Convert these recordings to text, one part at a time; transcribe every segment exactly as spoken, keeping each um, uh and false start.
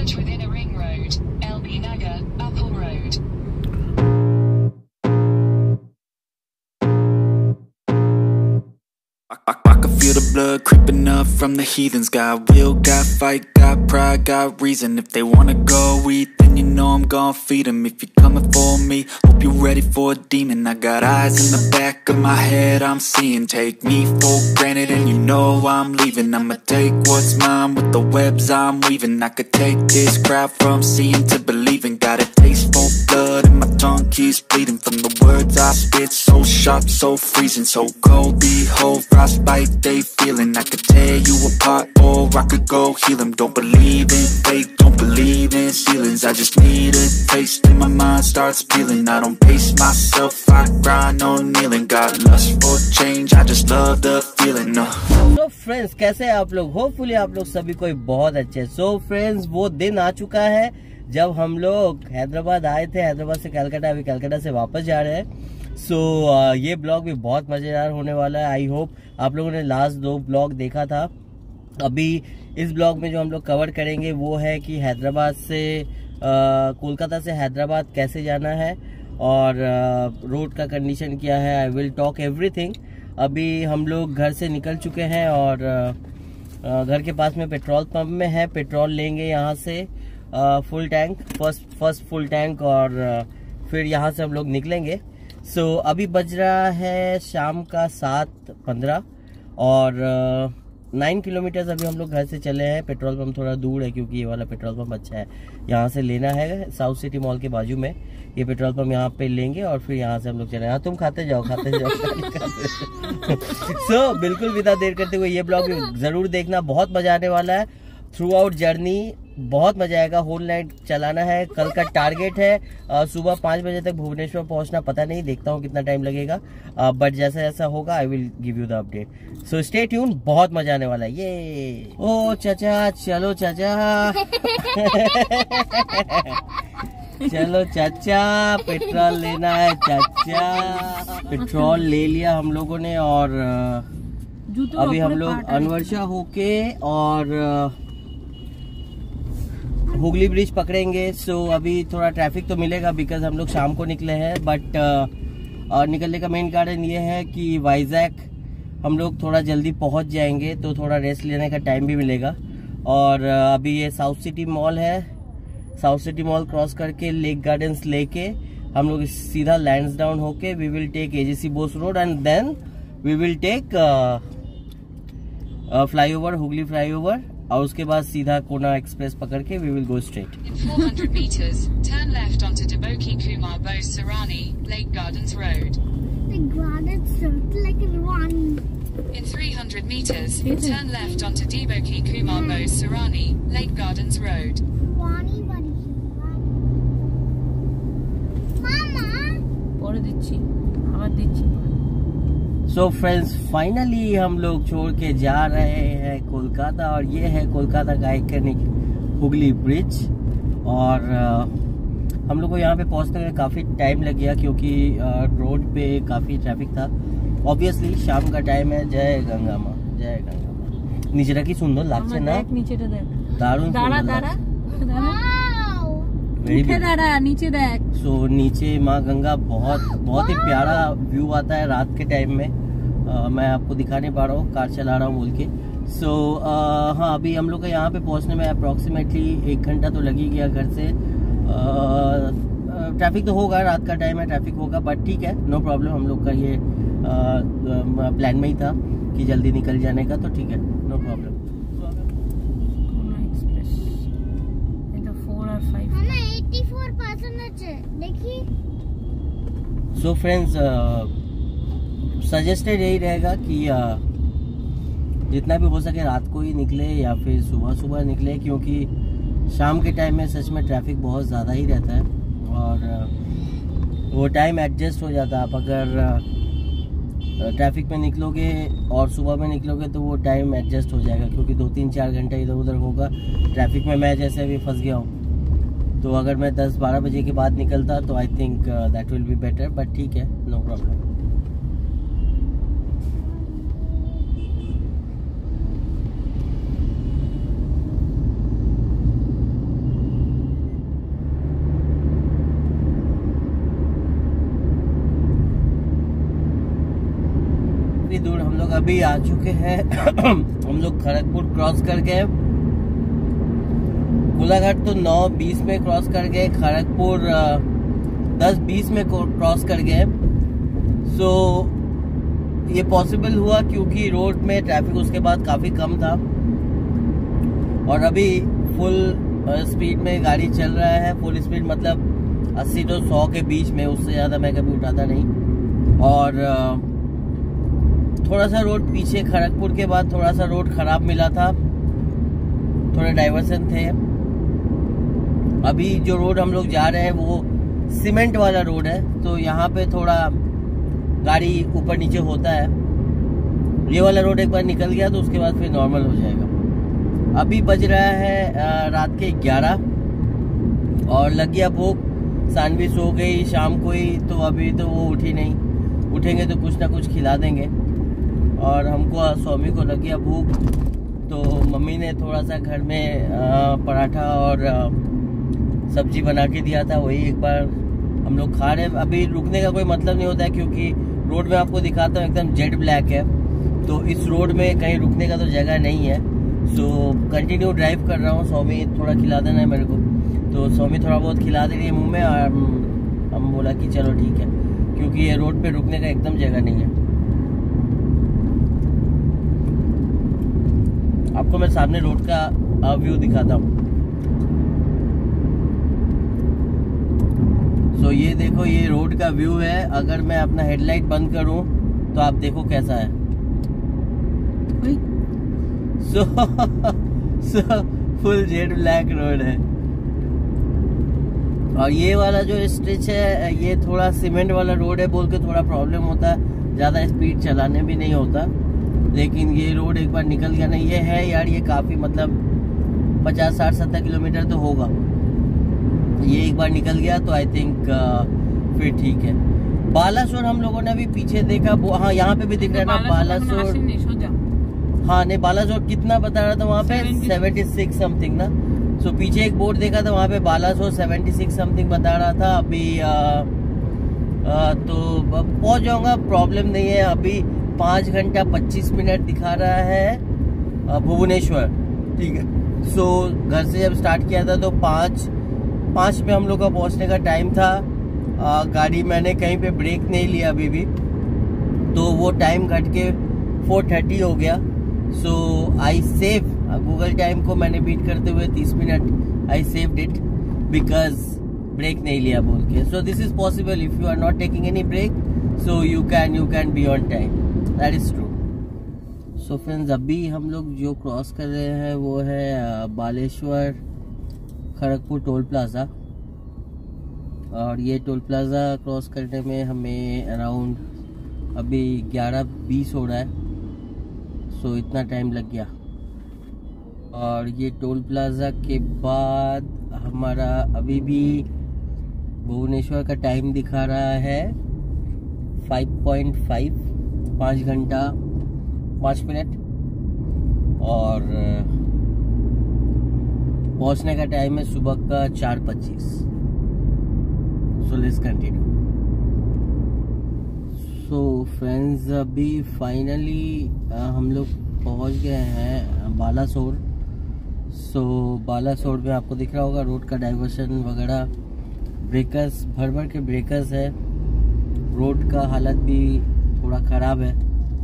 Merge with Inner Ring Road, L B Nagar, Upper Road. I, I, I can feel the blood creeping up from the heathens. Got will, got fight, got pride, got reason. If they wanna go eat, then you know I'm gon' feed them. If you're coming for me, hope you're ready for a demon. I got eyes in the back of my head, I'm seeing. Take me for granted and you know I'm leaving. I'ma take what's mine with the webs I'm weaving. I could take this crowd from seeing to believing. Got a taste for blood and my tongue keeps bleeding from the words I spit. So sharp, so freezing, so cold. Behold, frostbite they feeling. I could tear you apart or I could go heal them. Don't believe in fate, don't believe in ceilings. I just need a taste and my mind starts peeling. I don't pace myself, I grind on kneeling.Got lust for change, I just love the feeling. no. So friends, कैसे हैं आप लोग? Hopefully आप लोग सभी कोई बहुत अच्छे। So friends, वो दिन आ चुका है जब हम लोग हैदराबाद आए थे, हैदराबाद से कलकत्ता, अभी कलकत्ता से वापस जा रहे हैं। सो so, uh, ये ब्लॉग भी बहुत मज़ेदार होने वाला है। आई होप आप लोगों ने लास्ट दो ब्लॉग देखा था। अभी इस ब्लॉग में जो हम लोग कवर करेंगे वो है कि हैदराबाद से कोलकाता से हैदराबाद कैसे जाना है और रोड का कंडीशन क्या है। I will talk everything. अभी हम लोग घर से निकल चुके हैं और घर के पास में पेट्रोल पंप में है, पेट्रोल लेंगे यहाँ से full tank, first first full tank, और फिर यहाँ से हम लोग निकलेंगे। सो so, अभी बज रहा है शाम का सात पंद्रह और नाइन किलोमीटर्स अभी हम लोग घर से चले हैं। पेट्रोल पंप थोड़ा दूर है क्योंकि ये वाला पेट्रोल पंप अच्छा है, यहाँ से लेना है। साउथ सिटी मॉल के बाजू में ये पेट्रोल पंप यहाँ पे लेंगे और फिर यहाँ से हम लोग चले। हाँ, तुम खाते जाओ खाते जाओ सो so, बिल्कुल विदा देर करते हुए ये ब्लॉग जरूर देखना, बहुत मजा आने वाला है। थ्रू आउट जर्नी बहुत मजा आएगा। होल नाइट चलाना है। कल का टारगेट है सुबह पाँच बजे तक भुवनेश्वर पहुंचना। पता नहीं, देखता हूँ कितना टाइम लगेगा, बट जैसा जैसा होगा I will give you the update. So stay tune, बहुत मजा आने वाला है। ये ओ चाचा, चलो चाचा चलो चाचा, पेट्रोल लेना है चाचा। पेट्रोल ले लिया हम लोगों ने और अभी हम लोग अनवर्षा होके और हुगली ब्रिज पकड़ेंगे। सो so, अभी थोड़ा ट्रैफिक तो मिलेगा बिकॉज हम लोग शाम को निकले हैं, बट और निकलने का मेन कारण ये है कि वाइजैक हम लोग थोड़ा जल्दी पहुंच जाएंगे तो थोड़ा रेस्ट लेने का टाइम भी मिलेगा। और अभी ये साउथ सिटी मॉल है, साउथ सिटी मॉल क्रॉस करके लेक गार्डन्स लेके हम लोग सीधा लैंड्सडाउन होके we will take AJC Bose road and then we will take flyover, Hooghly flyover, और उसके बाद सीधा कोना एक्सप्रेस पकड़ के we will go straight. In four hundred meters, turn left onto Deboki Kumar Bose Sarani, Lake Gardens Road. Lake Gardens Road, like one. In three hundred meters, turn left onto Deboki Kumar Bose Sarani, Lake Gardens Road. Wani bari. Mama. पौड़े दिच्छी, आवाज़ दिच्छी। सो friends, finally हम लोग छोड़ के जा रहे हैं कोलकाता और ये है कोलकाता का आइकनिक हुगली ब्रिज। और uh, हम लोग को यहाँ पे पहुँचने में काफ़ी टाइम लग गया क्योंकि uh, रोड पे काफ़ी ट्रैफिक था। ऑब्वियसली शाम का टाइम है। जय गंगा माँ, जय गंगा माँ। नीचे रखी सुंदर लागছে ना, नीचे दारुण दारा दारा दारा नीचे देख। सो नीचे माँ गंगा, बहुत बहुत ही प्यारा व्यू आता है रात के टाइम में। आ, मैं आपको दिखा नहीं पा रहा हूँ, कार चला रहा हूँ बोल के। सो so, हाँ, अभी हम लोग का यहाँ पे पहुँचने में अप्रॉक्सीमेटली एक घंटा तो लग ही गया घर से। ट्रैफिक तो होगा, रात का टाइम है, ट्रैफिक होगा, बट ठीक है, नो प्रॉब्लम। हम लोग का ये प्लान में ही था कि जल्दी निकल जाने का, तो ठीक है, no problem. So friends, suggested यही रहेगा कि uh, जितना भी हो सके रात को ही निकले या फिर सुबह सुबह निकले, क्योंकि शाम के टाइम में सच में ट्रैफिक बहुत ज़्यादा ही रहता है और uh, वो टाइम एडजस्ट हो जाता है। आप अगर ट्रैफिक में निकलोगे और सुबह में निकलोगे तो वो टाइम एडजस्ट हो जाएगा, क्योंकि दो तीन चार घंटे इधर उधर होगा ट्रैफिक में। मैं जैसे अभी फंस गया हूँ, तो अगर मैं दस बारह बजे के बाद निकलता तो I think that will be better, but ठीक है, नो प्रॉब्लम। काफी दूर हम लोग अभी आ चुके हैं। हम लोग खड़गपुर क्रॉस कर गए, कोलाघाट तो नौ बीस में क्रॉस कर गए, खड़गपुर दस बीस में क्रॉस कर गए। सो ये पॉसिबल हुआ क्योंकि रोड में ट्रैफिक उसके बाद काफी कम था और अभी फुल स्पीड में गाड़ी चल रहा है। फुल स्पीड मतलब अस्सी तो सौ के बीच में, उससे ज़्यादा मैं कभी उठाता नहीं। और थोड़ा सा रोड पीछे खड़गपुर के बाद थोड़ा सा रोड खराब मिला था, थोड़े डाइवर्सन थे। अभी जो रोड हम लोग जा रहे हैं वो सीमेंट वाला रोड है, तो यहाँ पे थोड़ा गाड़ी ऊपर नीचे होता है। ये वाला रोड एक बार निकल गया तो उसके बाद फिर नॉर्मल हो जाएगा। अभी बज रहा है रात के ग्यारह और लग गया भूख। सानवी सो गई शाम को ही, तो अभी तो वो उठी नहीं, उठेंगे तो कुछ ना कुछ खिला देंगे। और हमको स्वामी को लग गया भूख, तो मम्मी ने थोड़ा सा घर में पराठा और सब्जी बना के दिया था, वही एक बार हम लोग खा रहे हैं। अभी रुकने का कोई मतलब नहीं होता है क्योंकि रोड में आपको दिखाता हूँ एकदम जेड ब्लैक है, तो इस रोड में कहीं रुकने का तो जगह नहीं है। सो कंटिन्यू ड्राइव कर रहा हूँ। स्वामी थोड़ा खिला देना है मेरे को, तो स्वामी थोड़ा बहुत खिला दे रही है मुंह में, और हम बोला कि चलो ठीक है, क्योंकि ये रोड पे रुकने का एकदम जगह नहीं है। आपको मैं सामने रोड का व्यू दिखाता हूँ। सो so, ये देखो, ये रोड का व्यू है। अगर मैं अपना हेडलाइट बंद करूं तो आप देखो कैसा है। So so full jet black road है। और ये वाला जो स्ट्रेच है ये थोड़ा सीमेंट वाला रोड है बोल के थोड़ा प्रॉब्लम होता है, ज़्यादा स्पीड चलाने भी नहीं होता। लेकिन ये रोड एक बार निकल गया ना, ये है यार, ये काफ़ी मतलब पचास साठ सत्तर किलोमीटर तो होगा। ये एक बार निकल गया तो आई थिंक uh, फिर ठीक है। बालासोर हम लोगों ने अभी पीछे देखा, हाँ यहाँ पे भी दिख रहा है ना बालासोर। हाँ नहीं, बालासोर कितना बता रहा था वहाँ पे सेवेंटी सिक्स समथिंग ना। सो so, पीछे एक बोर्ड देखा था वहाँ पे बालासोर सेवेंटी सिक्स समथिंग बता रहा था। अभी आ, आ, तो पहुँच जाऊँगा, प्रॉब्लम नहीं है। अभी पाँच घंटा पच्चीस मिनट दिखा रहा है भुवनेश्वर, ठीक है। सो so, घर से जब स्टार्ट किया था तो पाँच पाँच पे हम लोग का पहुंचने का टाइम था। आ, गाड़ी मैंने कहीं पे ब्रेक नहीं लिया अभी भी, तो वो टाइम घट के फोर थर्टी हो गया। So I save Google time को मैंने बीट करते हुए तीस minute I saved it because break नहीं लिया बोल के। So this is possible if you are not taking any break, so you can you can be on time, that is true. So friends, अभी हम लोग जो क्रॉस कर रहे हैं वो है बालेश्वर खड़गपुर टोल प्लाज़ा। और ये टोल प्लाज़ा क्रॉस करने में हमें अराउंड अभी ग्यारह बीस हो रहा है, सो इतना टाइम लग गया। और ये टोल प्लाज़ा के बाद हमारा अभी भी भुवनेश्वर का टाइम दिखा रहा है फाइव पॉइंट फाइव, पाँच घंटा पाँच मिनट। और पहुंचने का टाइम है सुबह का चार पच्चीस। So let's continue. So friends, अभी फाइनली हम लोग पहुंच गए हैं बालासोर। सो so, बालासोर में आपको दिख रहा होगा रोड का डाइवर्शन वगैरह, ब्रेकर्स भर भर के ब्रेकर्स है। रोड का हालत भी थोड़ा ख़राब है।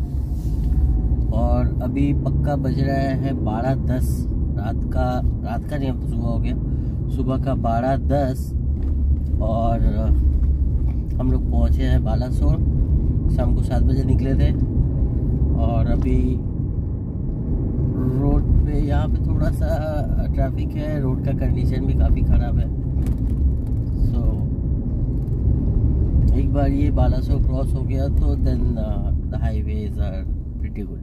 और अभी पक्का बज रहा है बारह दस, रात का रात का नहीं, अब तो सुबह हो गया, सुबह का बारह दस। और हम लोग पहुँचे हैं बालासोर, शाम को सात बजे निकले थे। और अभी रोड पे यहाँ पे थोड़ा सा ट्रैफिक है, रोड का कंडीशन भी काफ़ी ख़राब है। सो so, एक बार ये बालासोर क्रॉस हो गया तो then the highways are pretty good.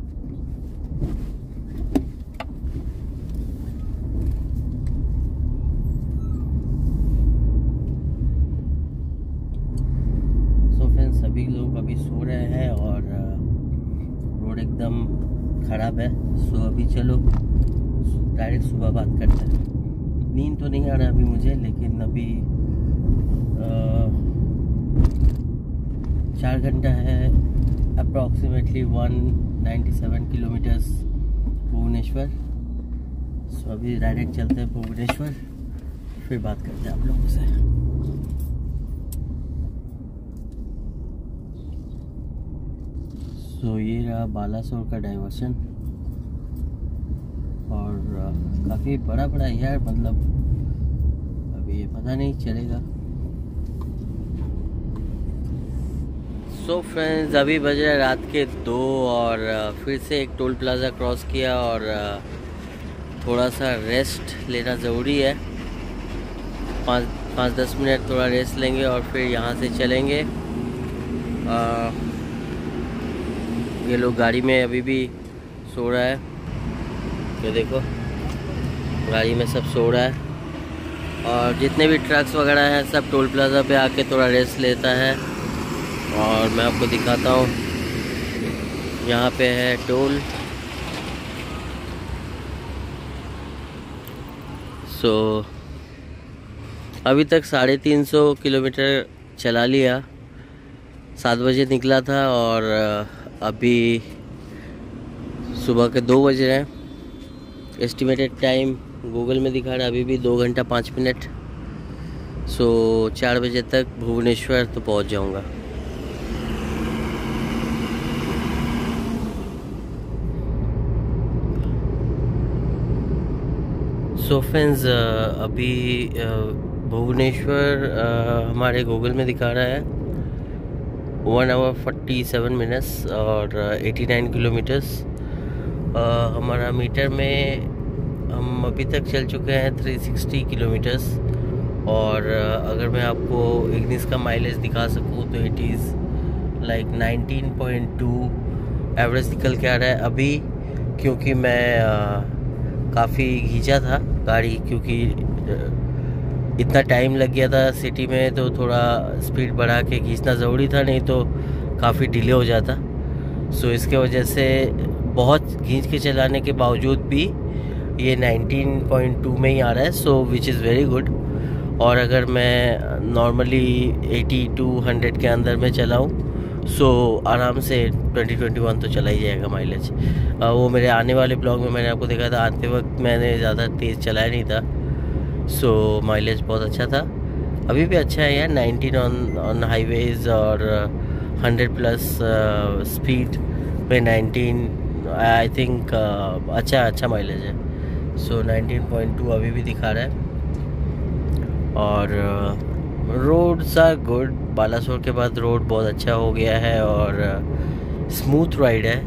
सभी लोग अभी सो रहे हैं और रोड एकदम ख़राब है। सो अभी चलो डायरेक्ट सुबह बात करते हैं। नींद तो नहीं आ रहा अभी मुझे, लेकिन अभी आ, चार घंटा है approximately one ninety seven kilometers Bhubaneswar. So अभी डायरेक्ट चलते हैं भुवनेश्वर, फिर बात करते हैं आप लोगों से। सो ये रहा बालासोर का डाइवर्शन, और काफ़ी बड़ा बड़ा यार, मतलब अभी ये पता नहीं चलेगा। सो so फ्रेंड्स, अभी बज रहे रात के दो, और फिर से एक टोल प्लाज़ा क्रॉस किया, और थोड़ा सा रेस्ट लेना ज़रूरी है। पाँच पाँच दस मिनट थोड़ा रेस्ट लेंगे और फिर यहाँ से चलेंगे। आ, ये लोग गाड़ी में अभी भी सो रहा है, ये देखो गाड़ी में सब सो रहा है। और जितने भी ट्रक्स वगैरह हैं सब टोल प्लाज़ा पे आके थोड़ा रेस्ट लेता है। और मैं आपको दिखाता हूँ, यहाँ पे है टोल। सो अभी तक साढ़े तीन सौ किलोमीटर चला लिया। सात बजे निकला था और अभी सुबह के दो बज रहे हैं। एस्टिमेटेड टाइम गूगल में दिखा रहा है अभी भी दो घंटा पाँच मिनट। सो चार बजे तक भुवनेश्वर तो पहुंच जाऊंगा। सो फ्रेंड्स, अभी भुवनेश्वर हमारे गूगल में दिखा रहा है one hour forty seven minutes और एटी नाइन किलोमीटर्स। हमारा मीटर में हम अभी तक चल चुके हैं थ्री सिक्सटी किलोमीटर्स। और अगर मैं आपको इग्निस का माइलेज दिखा सकूँ तो it is like nineteen point two average निकल के आ रहा है अभी, क्योंकि मैं काफ़ी खींचा था गाड़ी, क्योंकि इतना टाइम लग गया था सिटी में, तो थोड़ा स्पीड बढ़ा के खींचना ज़रूरी था, नहीं तो काफ़ी डिले हो जाता। सो इसके वजह से बहुत खींच के चलाने के बावजूद भी ये नाइनटीन पॉइंट टू में ही आ रहा है, so which is very good. और अगर मैं नॉर्मली एटी टू हंड्रेड के अंदर में चलाऊँ सो so, आराम से ट्वेंटी ट्वेंटी वन तो चला ही जाएगा माइलेज। वो मेरे आने वाले ब्लॉग में मैंने आपको देखा था, आते वक्त मैंने ज़्यादा तेज़ चलाया नहीं था, सो so, माइलेज बहुत अच्छा था। अभी भी अच्छा है यार, नाइनटीन ऑन ऑन हाईवेज़ और हंड्रेड प्लस स्पीड पे नाइनटीन आई थिंक अच्छा अच्छा माइलेज है। सो नाइनटीन पॉइंट टू अभी भी दिखा रहा है। और रोड्स आर गुड, बालासोर के बाद रोड बहुत अच्छा हो गया है और स्मूथ राइड है।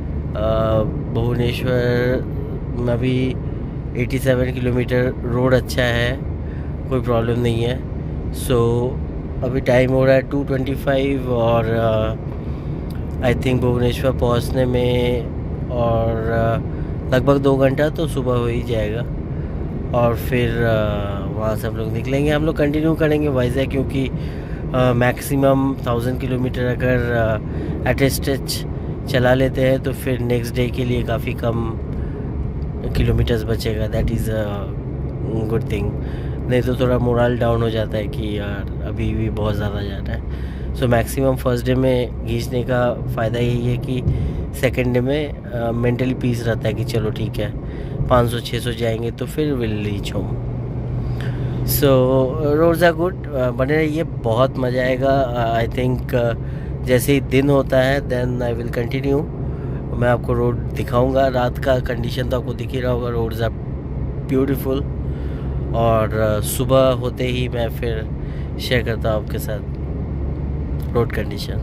भुवनेश्वर में अभी सत्तासी किलोमीटर रोड अच्छा है, कोई प्रॉब्लम नहीं है। सो so, अभी टाइम हो रहा है टू ट्वेंटी फाइव और आई थिंक भुवनेश्वर पहुंचने में और uh, लगभग दो घंटा तो सुबह हो ही जाएगा। और फिर uh, वहाँ से हम लोग निकलेंगे। हम लोग कंटिन्यू करेंगे वाइजैक, क्योंकि मैक्सिमम थाउजेंड किलोमीटर अगर एट ए स्ट्रेच चला लेते हैं तो फिर नेक्स्ट डे के लिए काफ़ी कम किलोमीटर्स बचेगा। That is a good thing, नहीं तो थोड़ा मोरल डाउन हो जाता है कि यार अभी भी बहुत ज़्यादा जाना है। सो मैक्सिमम फर्स्ट डे में खींचने का फ़ायदा यही है कि सेकेंड डे में मेंटली पीस रहता है कि चलो ठीक है पाँच सौ छह सौ जाएंगे तो फिर will reach home. So roads are good, बने रहिए, बहुत मज़ा आएगा। आई थिंक जैसे ही दिन होता है देन आई विल कंटिन्यू, मैं आपको रोड दिखाऊंगा। रात का कंडीशन तो आपको दिख ही रहा होगा, रोड्स आर ब्यूटीफुल। और uh, सुबह होते ही मैं फिर शेयर करता हूँ आपके साथ road condition.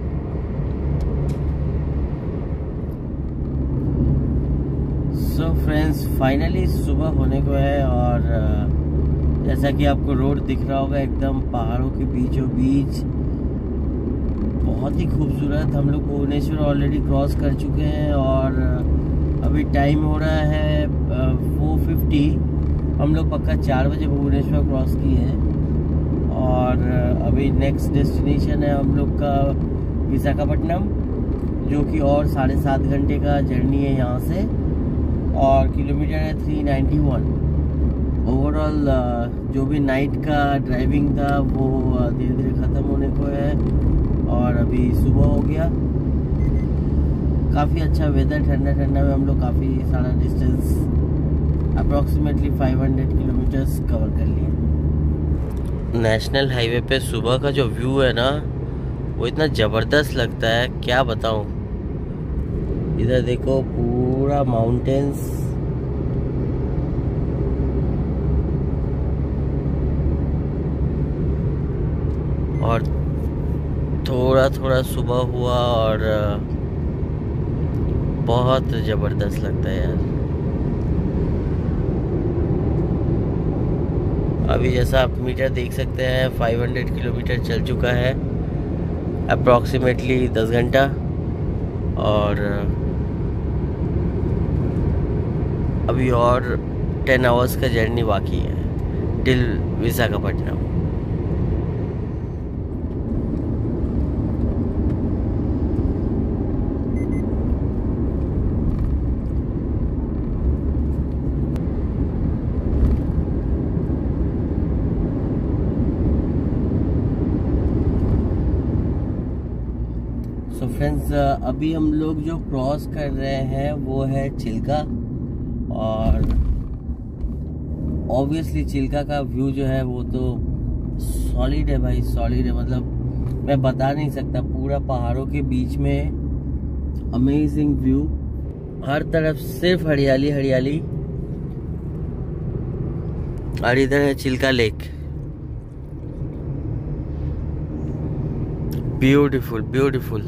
So friends, finally सुबह होने को है और uh, जैसा कि आपको रोड दिख रहा होगा एकदम पहाड़ों के बीचों बीच, बहुत ही खूबसूरत। हम लोग भुवनेश्वर ऑलरेडी क्रॉस कर चुके हैं और अभी टाइम हो रहा है फोर फिफ्टी। हम लोग पक्का चार बजे भुवनेश्वर क्रॉस किए हैं और अभी नेक्स्ट डेस्टिनेशन है हम लोग का विशाखापट्टनम, जो कि और साढ़े सात घंटे का जर्नी है यहाँ से और किलोमीटर है थ्री नाइन्टी वन। ओवरऑल जो भी नाइट का ड्राइविंग था वो धीरे धीरे ख़त्म होने को है और अभी सुबह हो गया। काफ़ी अच्छा वेदर, ठंडा ठंडा में हम लोग काफ़ी सारा डिस्टेंस अप्रॉक्सीमेटली पाँच सौ किलोमीटर्स कवर कर लिए। नेशनल हाईवे पे सुबह का जो व्यू है ना वो इतना ज़बरदस्त लगता है, क्या बताऊं। इधर देखो पूरा माउंटेन्स, और थोड़ा थोड़ा सुबह हुआ और बहुत ज़बरदस्त लगता है यार। अभी जैसा आप मीटर देख सकते हैं पाँच सौ किलोमीटर चल चुका है अप्रॉक्सीमेटली दस घंटा, और अभी और टेन आवर्स का जर्नी बाकी है टिल विशाखापट्टनम। सो फ्रेंड्स, अभी हम लोग जो क्रॉस कर रहे हैं वो है चिल्का, और ऑब्वियसली चिल्का का व्यू जो है वो तो सॉलिड है भाई, सॉलिड है। मतलब मैं बता नहीं सकता, पूरा पहाड़ों के बीच में अमेजिंग व्यू, हर तरफ सिर्फ हरियाली हरियाली। और इधर है चिल्का लेक, ब्यूटीफुल ब्यूटीफुल।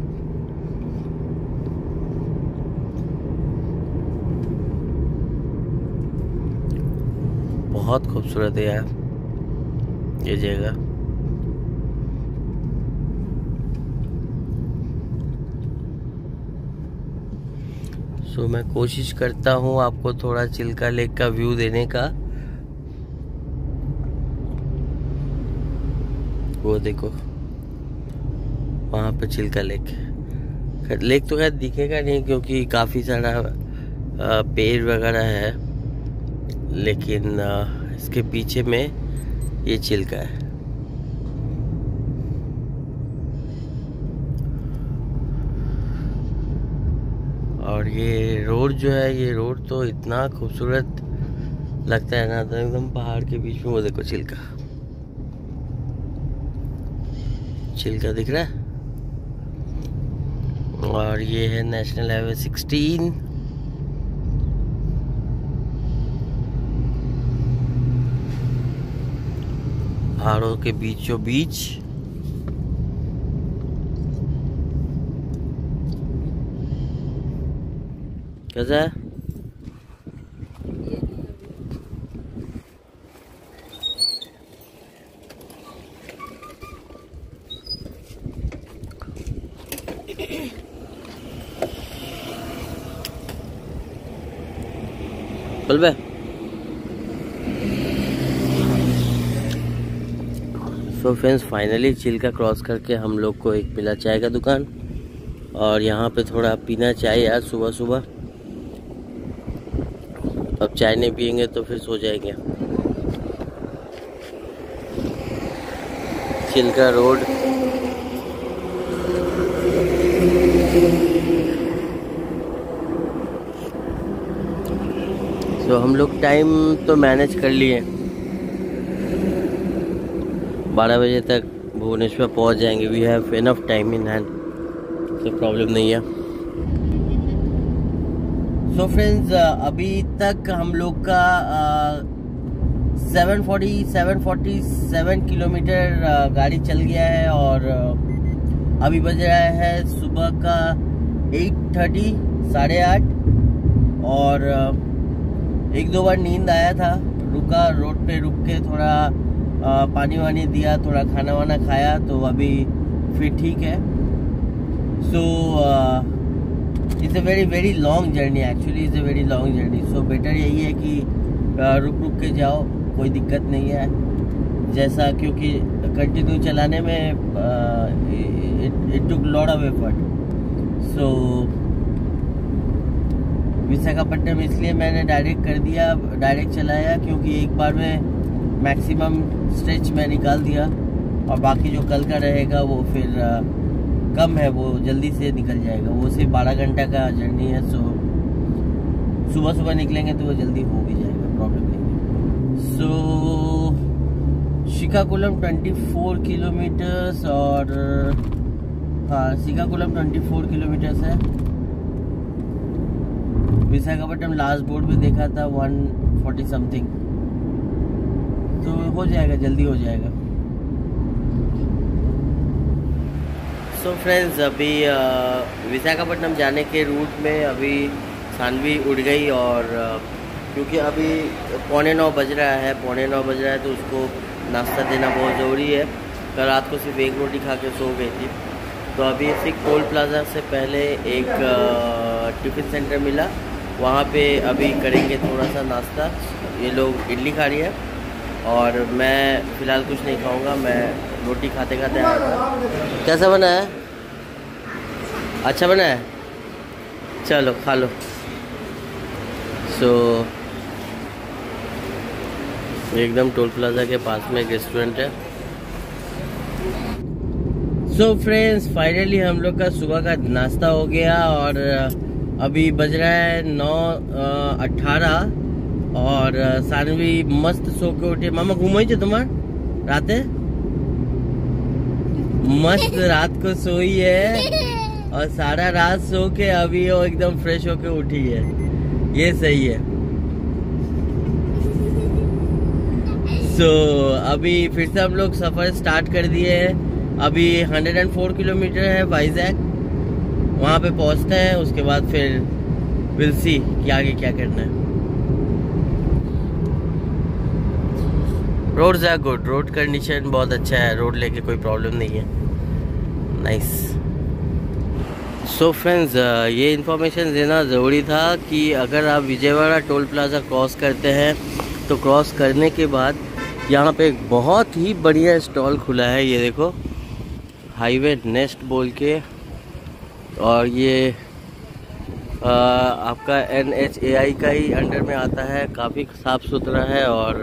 बहुत खूबसूरत है यार ये जगह। सो मैं कोशिश करता हूँ आपको थोड़ा चिल्का लेक का व्यू देने का। वो देखो वहाँ पे चिल्का लेक, लेक तो खैर दिखेगा नहीं क्योंकि काफ़ी सारा पेड़ वगैरह है, लेकिन इसके पीछे में ये चिल्का है। और ये रोड जो है, ये रोड तो इतना खूबसूरत लगता है ना, तो एकदम पहाड़ के बीच में। वो देखो चिल्का, चिल्का दिख रहा है। और ये है नेशनल हाईवे सिक्सटीन। पहाड़ों के बीचों बीच। कैसा है? बोल बे। So friends, finally Chilka cross करके हम लोग को एक मिला चाय का दुकान, और यहाँ पे थोड़ा पीना चाय यार सुबह सुबह। अब चाय नहीं पियेंगे तो फिर सो जाएंगे। चिल्का रोड, तो हम लोग टाइम तो मैनेज कर लिए, बारह बजे तक भुवनेश्वर पहुंच जाएंगे। We have enough time in hand, कोई प्रॉब्लम नहीं है। सो फ्रेंड्स, अभी तक हम लोग का seven forty seven forty seven kilometer गाड़ी चल गया है, और uh, अभी बज रहा है सुबह का एट थर्टी, साढ़े आठ। और uh, एक दो बार नींद आया था, रुका रोड पे रुक के थोड़ा आ, पानी वानी दिया, थोड़ा खाना वाना खाया, तो अभी फिर ठीक है। So it's a very very long journey, actually it's a very long journey. So better यही है कि आ, रुक रुक के जाओ, कोई दिक्कत नहीं है जैसा, क्योंकि कंटिन्यू चलाने में it took lot of effort. So Visakhapatnam इसलिए मैंने डायरेक्ट कर दिया, डायरेक्ट चलाया, क्योंकि एक बार में मैक्सिमम स्ट्रेच में निकाल दिया, और बाकी जो कल का रहेगा वो फिर कम है, वो जल्दी से निकल जाएगा। वो सिर्फ बारह घंटा का जर्नी है, सो सुबह सुबह निकलेंगे तो वो जल्दी हो भी जाएगा, प्रॉब्लम नहीं। सो श्रीकाकुलम चौबीस किलोमीटर्स और हाँ श्रीकाकुलम चौबीस किलोमीटर्स है। विशाखापट्टनम लास्ट बोर्ड में देखा था एक सौ चालीस समथिंग, तो हो जाएगा, जल्दी हो जाएगा। सो so फ्रेंड्स, अभी विशाखापट्टनम जाने के रूट में अभी सानवी उड़ गई, और क्योंकि अभी पौने नौ बज रहा है पौने नौ बज रहा है तो उसको नाश्ता देना बहुत ज़रूरी है। कल रात को सिर्फ एक रोटी खा के सो गई थी, तो अभी सिर्फ टोल प्लाजा से पहले एक टिफ़िन सेंटर मिला, वहाँ पे अभी करेंगे थोड़ा सा नाश्ता। ये लोग इडली खा रही है और मैं फ़िलहाल कुछ नहीं खाऊंगा, मैं रोटी खाते खाते आया था। कैसा बना है? अच्छा बना है? चलो खा लो। सो so, एकदम टोल प्लाजा के पास में एक रेस्टोरेंट है। सो फ्रेंड्स, फाइनली हम लोग का सुबह का नाश्ता हो गया और अभी बज रहा है नौ अठारह और सानवी मस्त सो के उठे। मामा घूमो ही तुम्हार राते मस्त रात को सोई है और सारा रात सो के अभी वो एकदम फ्रेश होके उठी है, ये सही है। सो so, अभी फिर से हम लोग सफर स्टार्ट कर दिए हैं। अभी एक सौ चार किलोमीटर है वाइजैक, वहाँ पे पहुँचते हैं, उसके बाद फिर विल सी कि आगे क्या करना है। Roads are good, road condition बहुत अच्छा है, रोड लेके कोई प्रॉब्लम नहीं है। नाइस। सो फ्रेंड्स, ये इन्फॉर्मेशन देना ज़रूरी था कि अगर आप विजयवाड़ा टोल प्लाजा क्रॉस करते हैं तो क्रॉस करने के बाद यहाँ पे एक बहुत ही बढ़िया स्टॉल खुला है, ये देखो, हाईवे नेस्ट बोल के, और ये आ, आपका एन एच ए आई का ही अंडर में आता है। काफ़ी साफ़ सुथरा है और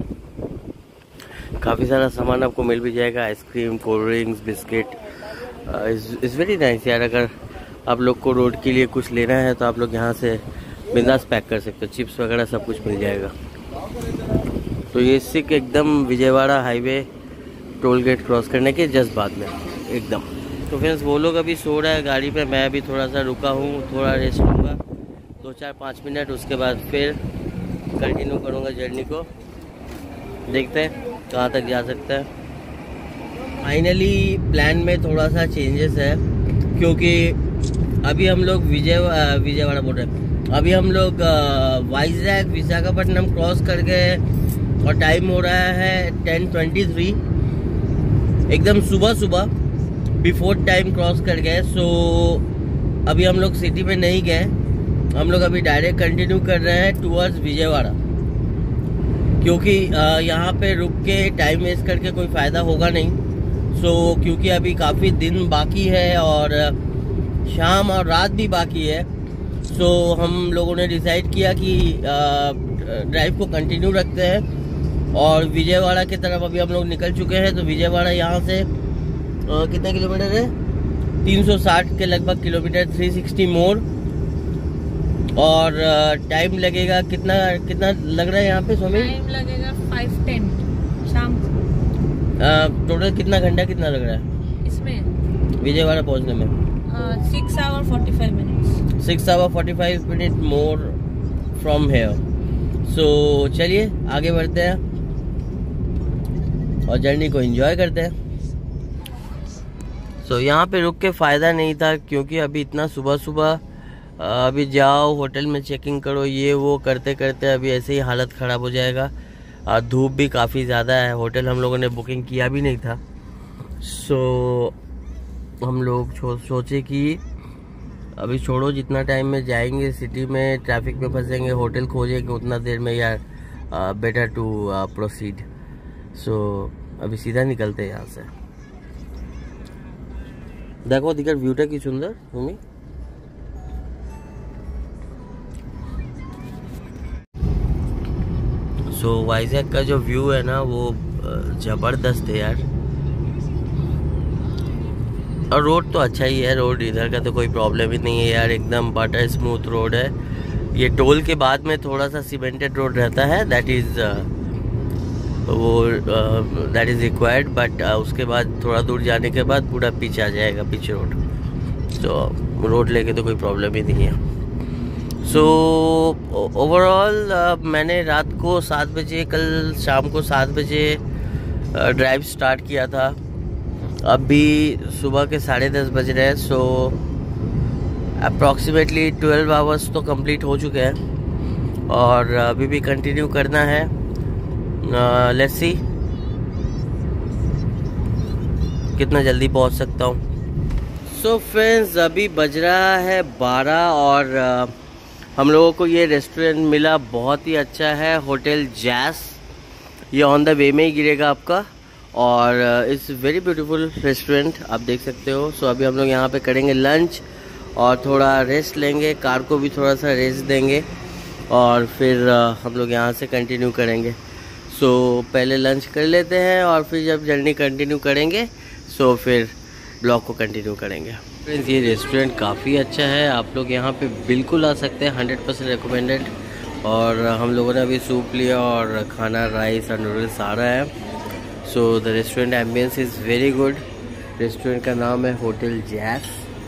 काफ़ी सारा सामान आपको मिल भी जाएगा, ice cream, cold drinks, biscuit. Is very nice यार। अगर आप लोग को रोड के लिए कुछ लेना है तो आप लोग यहाँ से बिंदास पैक कर सकते हो, चिप्स वगैरह सब कुछ मिल जाएगा। तो ये सिक एकदम Vijayawada highway toll gate cross करने के जस्ट बाद में एकदम। तो फ्रेंड्स, वो लोग अभी सो रहा है गाड़ी पे, मैं अभी थोड़ा सा रुका हूँ, थोड़ा रेस्ट लूँगा दो चार पाँच मिनट, उसके बाद फिर कंटिन्यू करूँगा जर्नी को। देखते हैं कहाँ तक जा सकता है। फाइनली प्लान में थोड़ा सा चेंजेस है, क्योंकि अभी हम लोग विजय विजयवाड़ा बोल रहे हैं, अभी हम लोग वाइजैक विशाखापट्टनम क्रॉस कर गए और टाइम हो रहा है टेन ट्वेंटी थ्री, एकदम सुबह सुबह बिफोर टाइम क्रॉस कर गए। सो अभी हम लोग सिटी में नहीं गए, हम लोग अभी डायरेक्ट कंटिन्यू कर रहे हैं टूवर्ड्स विजयवाड़ा, क्योंकि यहाँ पे रुक के टाइम वेस्ट करके कोई फ़ायदा होगा नहीं। सो so, क्योंकि अभी काफ़ी दिन बाकी है और शाम और रात भी बाकी है, सो so, हम लोगों ने डिसाइड किया कि ड्राइव को कंटिन्यू रखते हैं और विजयवाड़ा की तरफ अभी हम लोग निकल चुके हैं। तो विजयवाड़ा यहाँ से आ, कितना किलोमीटर है? तीन सौ साठ के लगभग किलोमीटर, तीन सौ साठ मोर, और टाइम लगेगा कितना कितना लग रहा है यहाँ पे स्वामी? टाइम लगेगा फाइव टेन शाम को। टोटल कितना घंटा कितना लग रहा है इसमें विजयवाड़ा पहुँचने में? Six hour forty five minutes six hour forty five minute more from here. So चलिए आगे बढ़ते हैं और जर्नी को एंजॉय करते हैं। सो so, यहाँ पे रुक के फ़ायदा नहीं था, क्योंकि अभी इतना सुबह सुबह अभी जाओ होटल में चेकिंग करो, ये वो करते करते अभी ऐसे ही हालत ख़राब हो जाएगा। और धूप भी काफ़ी ज़्यादा है, होटल हम लोगों ने बुकिंग किया भी नहीं था। सो so, हम लोग सोचे कि अभी छोड़ो, जितना टाइम में जाएंगे सिटी में ट्रैफिक में फंसेंगे, होटल खोजेंगे उतना देर में यार, बेटर टू प्रोसीड। सो अभी सीधा निकलते हैं यहाँ से। देखो दिखर व्यूटा की सुंदर भूमि। सो so, वाइजैक का जो व्यू है ना वो ज़बरदस्त है यार। और रोड तो अच्छा ही है, रोड इधर का तो कोई प्रॉब्लम ही नहीं है यार, एकदम बटर स्मूथ रोड है। ये टोल के बाद में थोड़ा सा सीमेंटेड रोड रहता है, दैट इज़ वो दैट इज़ रिक्वायर्ड, बट उसके बाद थोड़ा दूर जाने के बाद पूरा पिच आ जाएगा, पिच रोड। तो रोड लेके तो कोई प्रॉब्लम ही नहीं है। सो ओवरऑल uh, मैंने रात को सात बजे, कल शाम को सात बजे ड्राइव स्टार्ट किया था। अभी सुबह के साढ़े दस बज रहे हैं। सो अप्रॉक्सीमेटली ट्वेल्व आवर्स तो कंप्लीट हो चुके हैं और अभी भी कंटिन्यू करना है। लेट्स सी कितना जल्दी पहुंच सकता हूं। सो फ्रेंड्स, अभी बज रहा है बारह और uh, हम लोगों को ये रेस्टोरेंट मिला, बहुत ही अच्छा है, होटल जैस। ये ऑन द वे में ही गिरेगा आपका और इट्स वेरी ब्यूटीफुल रेस्टोरेंट, आप देख सकते हो। सो so, अभी हम लोग यहाँ पे करेंगे लंच और थोड़ा रेस्ट लेंगे, कार को भी थोड़ा सा रेस्ट देंगे और फिर uh, हम लोग यहाँ से कंटिन्यू करेंगे। सो so, पहले लंच कर लेते हैं और फिर जब जर्नी कंटिन्यू करेंगे सो so, फिर ब्लॉग को कंटिन्यू करेंगे। फ्रेंड्स, ये रेस्टोरेंट काफ़ी अच्छा है, आप लोग यहाँ पे बिल्कुल आ सकते हैं, हंड्रेड परसेंट रिकमेंडेड। और हम लोगों ने अभी सूप लिया और खाना राइस और नूडल्स आ रहा है। So the restaurant ambience is very good. Restaurant का नाम है होटल जैस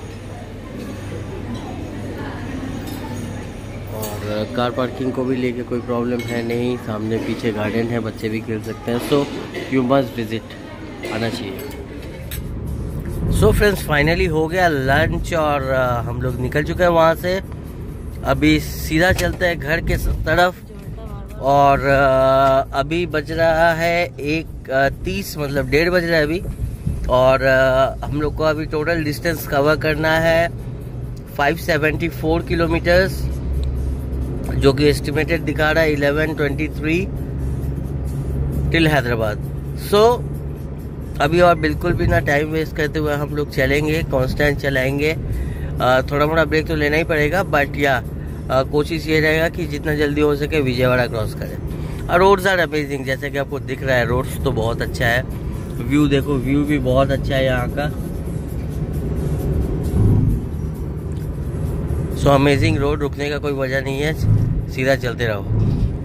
और कार पार्किंग को भी लेके कोई प्रॉब्लम है नहीं, सामने पीछे गार्डन है, बच्चे भी खेल सकते हैं। सो यू मस्ट विजिट, आना चाहिए। सो फ्रेंड्स, फाइनली हो गया लंच और uh, हम लोग निकल चुके हैं वहाँ से। अभी सीधा चलते हैं घर के तरफ और uh, अभी बज रहा है एक uh, तीस, मतलब डेढ़ बज रहा है अभी। और uh, हम लोग को अभी टोटल डिस्टेंस कवर करना है फाइव सेवेंटी फोर किलोमीटर्स, जो कि एस्टिमेटेड दिखा रहा है eleven twenty three till Hyderabad. So so, अभी और बिल्कुल भी ना टाइम वेस्ट करते हुए हम लोग चलेंगे, कांस्टेंट चलाएंगे। आ, थोड़ा मोड़ा ब्रेक तो लेना ही पड़ेगा, बट या आ, कोशिश ये रहेगा कि जितना जल्दी हो सके विजयवाड़ा क्रॉस करें। और रोड्स आर अमेजिंग, जैसे कि आपको दिख रहा है, रोड्स तो बहुत अच्छा है। व्यू देखो, व्यू भी बहुत अच्छा है यहाँ का। सो अमेजिंग रोड, रुकने का कोई वजह नहीं है, सीधा चलते रहो।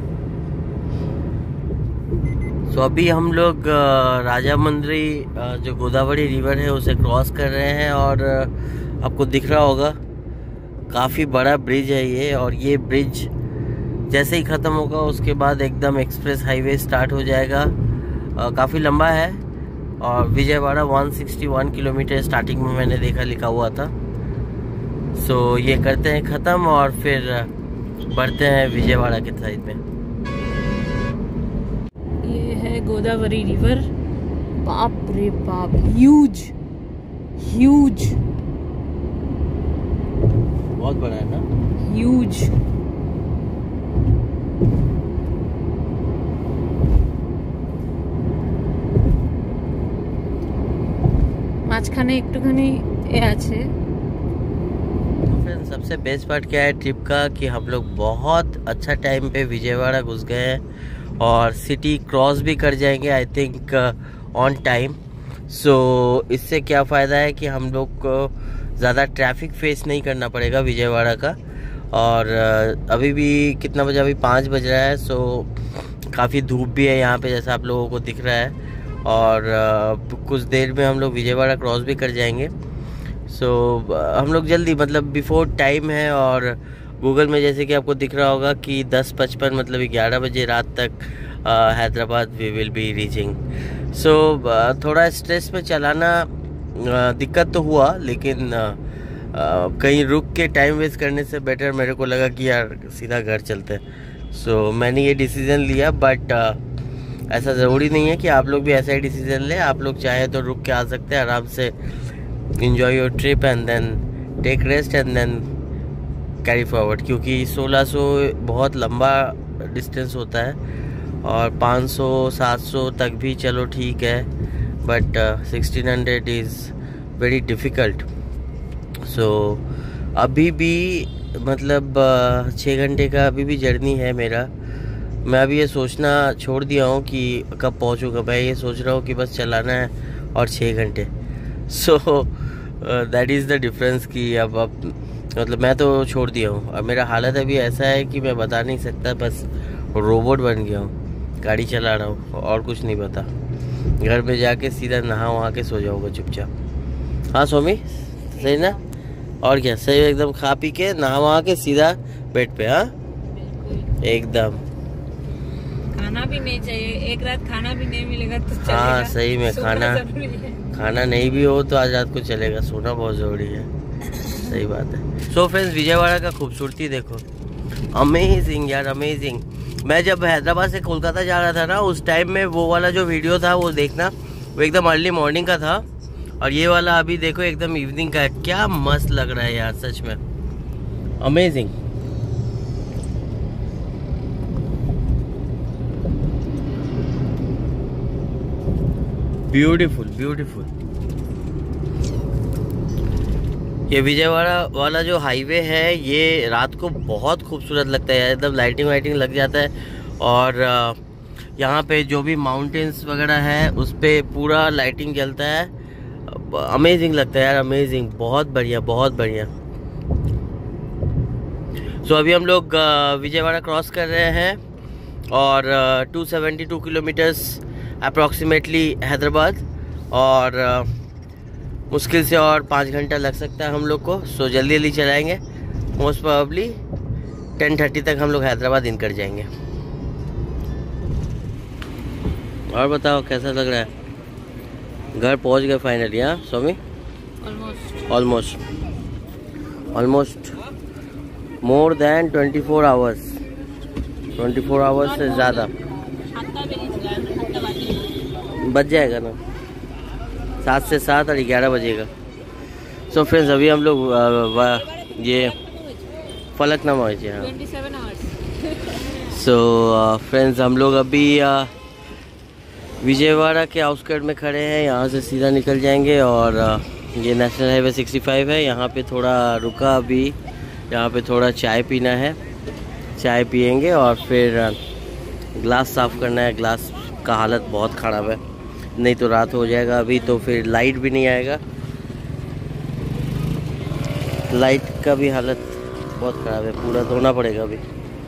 तो अभी हम लोग राजामंद्री जो गोदावरी रिवर है उसे क्रॉस कर रहे हैं और आपको दिख रहा होगा काफ़ी बड़ा ब्रिज है ये। और ये ब्रिज जैसे ही ख़त्म होगा उसके बाद एकदम एक्सप्रेस हाईवे स्टार्ट हो जाएगा, काफ़ी लंबा है। और विजयवाड़ा एक सौ इकसठ किलोमीटर स्टार्टिंग में मैंने देखा लिखा हुआ था। सो ये करते हैं ख़त्म और फिर बढ़ते हैं विजयवाड़ा के साइड में। गोदावरी रिवर, बाप रे बाप, ह्यूज ह्यूज, बहुत बड़ा है ना, ह्यूज। মাঝখানে একটুখানি এ আছে। सबसे बेस्ट पार्ट क्या है ट्रिप का कि हम लोग बहुत अच्छा टाइम पे विजयवाड़ा घुस गए हैं और सिटी क्रॉस भी कर जाएंगे, I think on time. So इससे क्या फ़ायदा है कि हम लोग को ज़्यादा ट्रैफिक फेस नहीं करना पड़ेगा विजयवाड़ा का। और uh, अभी भी कितना बजा, अभी पाँच बज रहा है। सो काफ़ी धूप भी है यहाँ पे, जैसा आप लोगों को दिख रहा है। और uh, कुछ देर में हम लोग विजयवाड़ा क्रॉस भी कर जाएंगे। सो uh, हम लोग जल्दी, मतलब बिफोर टाइम है। और गूगल में जैसे कि आपको दिख रहा होगा कि दस पचपन, मतलब ग्यारह बजे रात तक Hyderabad we will be reaching. So थोड़ा स्ट्रेस में चलाना uh, दिक्कत तो हुआ, लेकिन uh, uh, कहीं रुक के टाइम वेस्ट करने से बेटर मेरे को लगा कि यार सीधा घर चलते हैं। सो so, मैंने ये डिसीज़न लिया, बट uh, ऐसा ज़रूरी नहीं है कि आप लोग भी ऐसा ही डिसीज़न लें। आप लोग चाहे तो रुक के आ सकते हैं आराम से, enjoy your trip and then take rest and then carry forward, क्योंकि सोलह सौ बहुत लंबा डिस्टेंस होता है और पाँच सौ सात सौ तक भी चलो ठीक है, but sixteen hundred is very difficult. So अभी भी मतलब छः घंटे का अभी भी जर्नी है मेरा। मैं अभी ये सोचना छोड़ दिया हूँ कि कब पहुँचूँगा, मैं ये सोच रहा हूँ कि बस चलाना है और छः घंटे। So that is the difference कि अब अब मतलब मैं तो छोड़ दिया हूँ। अब मेरा हालत अभी ऐसा है कि मैं बता नहीं सकता, बस रोबोट बन गया हूँ, गाड़ी चला रहा हूँ और कुछ नहीं पता। घर में जाके सीधा नहा वहा के सो जाऊँगा चुपचाप। हाँ सोमी सही ना? और क्या सही, एकदम खा पी के नहा वहा के सीधा बेड पे। हाँ एकदम, खाना भी नहीं चाहिए, एक रात खाना भी नहीं मिलेगा तो चलेगा। हाँ सही में, खाना खाना नहीं भी हो तो आज रात को चलेगा, सोना बहुत ज़रूरी है। सही बात है। सो फ्रेंड्स, विजयवाड़ा का खूबसूरती देखो, अमेजिंग यार अमेजिंग। मैं जब हैदराबाद से कोलकाता जा रहा था ना, उस टाइम में वो वाला जो वीडियो था वो देखना, वो एकदम अर्ली मॉर्निंग का था, और ये वाला अभी देखो एकदम इवनिंग का है। क्या मस्त लग रहा है यार, सच में अमेजिंग। Beautiful beautiful. ये विजयवाड़ा वाला जो हाईवे है ये रात को बहुत खूबसूरत लगता है, एकदम लाइटिंग वाइटिंग लग जाता है, और यहाँ पे जो भी माउंटेन्स वगैरह है उस पे पूरा लाइटिंग जलता है। अमेजिंग लगता है यार, अमेजिंग, बहुत बढ़िया बहुत बढ़िया। सो so, अभी हम लोग विजयवाड़ा क्रॉस कर रहे हैं और two seventy two kilometers approximately Hyderabad, और uh, मुश्किल से और पाँच घंटा लग सकता है हम लोग को। सो so, जल्दी जल्दी चलाएंगे, मोस्ट प्रोबेबली टेन थर्टी तक हम लोग हैदराबाद इन कर जाएंगे। और बताओ कैसा लग रहा है? घर पहुंच गए फाइनली। हाँ स्वामी, almost almost almost more than twenty four hours twenty four hours से ज़्यादा बच जाएगा ना, सात से सात और ग्यारह बजेगा। सो so फ्रेंड्स, अभी हम लोग ये फलकनामा हो जी। हाँ सो फ्रेंड्स, हम लोग अभी uh, विजयवाड़ा के आउटस्कर्ट में खड़े हैं। यहाँ से सीधा निकल जाएंगे, और uh, ये नेशनल हाईवे सिक्सटी फाइव है। यहाँ पे थोड़ा रुका अभी, यहाँ पे थोड़ा चाय पीना है, चाय पियेंगे और फिर uh, ग्लास साफ़ करना है। ग्लास का हालत बहुत ख़राब है, नहीं तो रात हो जाएगा अभी, तो फिर लाइट भी नहीं आएगा, लाइट का भी हालत बहुत ख़राब है, पूरा धोना पड़ेगा अभी।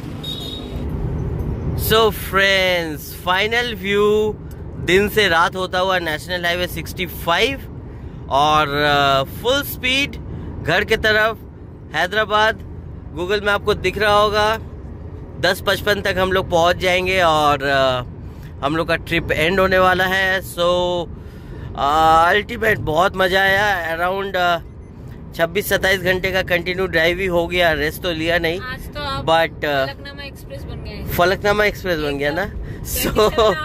सो फ्रेंड्स, फाइनल व्यू दिन से रात होता हुआ नेशनल हाईवे सिक्सटी फाइव, और फुल स्पीड घर के तरफ हैदराबाद। गूगल मैप को दिख रहा होगा, दस पचपन तक हम लोग पहुंच जाएंगे और uh, हम लोग का ट्रिप एंड होने वाला है। सो अल्टीमेट बहुत मज़ा आया। अराउंड छब्बीस सत्ताईस घंटे का कंटिन्यू ड्राइव ही हो गया, रेस्ट तो लिया नहीं, आज तो आप बट फलकनामा एक्सप्रेस बन गए। फलकनामा एक्सप्रेस बन गया ना। सो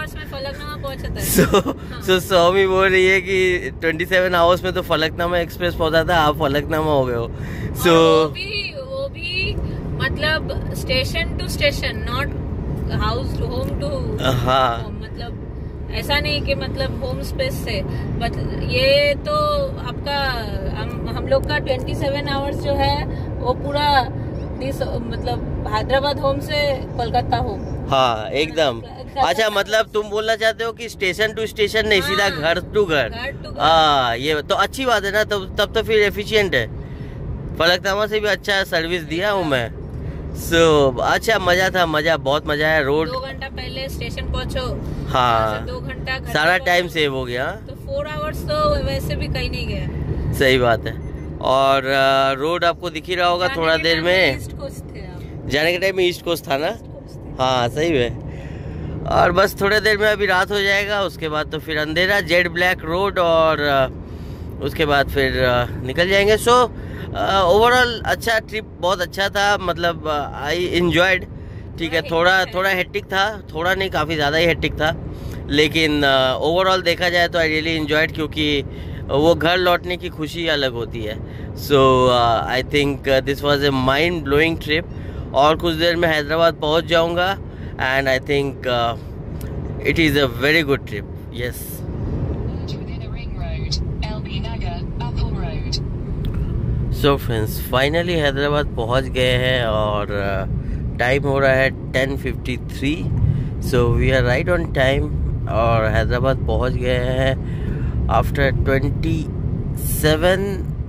सो सो स्वामी बोल रही है कि ट्वेंटी सेवन आवर्स में तो फलकनामा एक्सप्रेस पहुंचा था, आप फलकनामा हो गए हो। सो वो भी वो भी मतलब station to station, not house to home to. हाँ मतलब ऐसा नहीं कि मतलब होम स्पेस से, बट ये तो आपका हम हम लोग का ट्वेंटी सेवन आवर्स जो है वो पूरा दिस मतलब हैदराबाद होम से कोलकाता होम। हाँ एकदम। अच्छा, मतलब तुम बोलना चाहते हो कि स्टेशन टू स्टेशन नहीं, सीधा घर टू घर। हाँ, ये तो अच्छी बात है ना, तब तब तो फिर एफिशिएंट है। फलकनामा से भी अच्छा सर्विस दिया हूँ मैं। सो so, अच्छा मजा था, मजा बहुत मजा है। रोड दो घंटा पहले स्टेशन पहुँचो, हाँ दो घंटा सारा टाइम सेव हो गया, तो फोर आवर्स तो वैसे भी कहीं नहीं गया। सही बात है। और आ, रोड आपको दिख ही रहा होगा थोड़ा देर में। ईस्ट कोस्ट थे आप। जाने के टाइम में ईस्ट कोस्ट था ना। हाँ सही है। और बस थोड़ी देर में अभी रात हो जाएगा, उसके बाद तो फिर अंधेरा, जेड ब्लैक रोड, और आ, उसके बाद फिर आ, निकल जाएंगे। सो ओवरऑल अच्छा ट्रिप, बहुत अच्छा था, मतलब आई इंजॉयड। ठीक है, थोड़ा थोड़ा हेक्टिक था, थोड़ा नहीं काफ़ी ज़्यादा ही हेक्टिक था, लेकिन ओवरऑल uh, देखा जाए तो आई रियली इंजॉयड, क्योंकि वो घर लौटने की खुशी अलग होती है। So I think this was a mind blowing trip. और कुछ देर में हैदराबाद पहुंच जाऊंगा, and I think it is a very good trip. Yes. So friends, finally Hyderabad पहुंच गए हैं, और टाइम uh, हो रहा है ten fifty three. So we are right on time, और हैदराबाद पहुंच गए हैं after twenty seven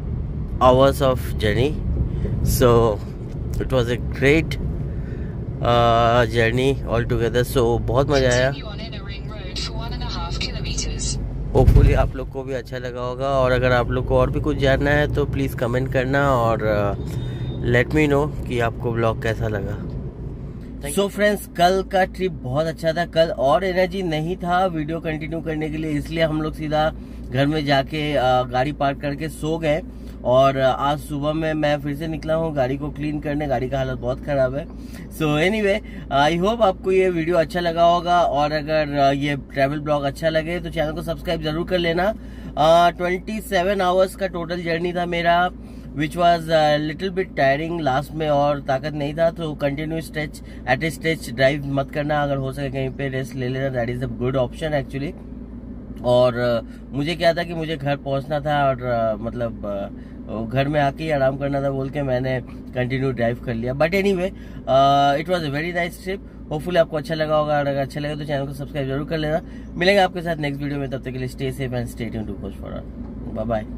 hours of journey. So it was a great uh, journey altogether. So बहुत मजा आया. Continue on inner ring road for one and a half kilometers. Hopefully आप लोग को भी अच्छा लगा होगा, और अगर आप लोग को और भी कुछ जानना है तो प्लीज़ कमेंट करना और लेट मी नो कि आपको ब्लॉग कैसा लगा. सो so फ्रेंड्स, कल का ट्रिप बहुत अच्छा था. कल और एनर्जी नहीं था वीडियो कंटिन्यू करने के लिए, इसलिए हम लोग सीधा घर में जाके गाड़ी पार्क करके सो गए. और आज सुबह में मैं फिर से निकला हूँ गाड़ी को क्लीन करने. गाड़ी का हालत बहुत खराब है. सो एनीवे, आई होप आपको ये वीडियो अच्छा लगा होगा, और अगर ये ट्रैवल ब्लॉग अच्छा लगे तो चैनल को सब्सक्राइब जरूर कर लेना. ट्वेंटी सेवन आवर्स का टोटल जर्नी था मेरा, which was little bit tiring. Last में और ताकत नहीं था, तो continue stretch at a stretch drive मत करना. अगर हो सके कहीं पे रेस्ट ले लेना, that is a good option actually. और uh, मुझे क्या था कि मुझे घर पहुंचना था, और uh, मतलब uh, घर में आके ही आराम करना था बोल के मैंने कंटिन्यू ड्राइव कर लिया. But anyway, it was a very nice trip. Hopefully आपको अच्छा लगा होगा, और अगर अच्छा लगे तो चैनल को सब्सक्राइब जरूर कर लेना. मिलेंगे आपके साथ नेक्स्ट वीडियो में. तब तक के लिए stay safe and stay tuned to post for. Bye bye.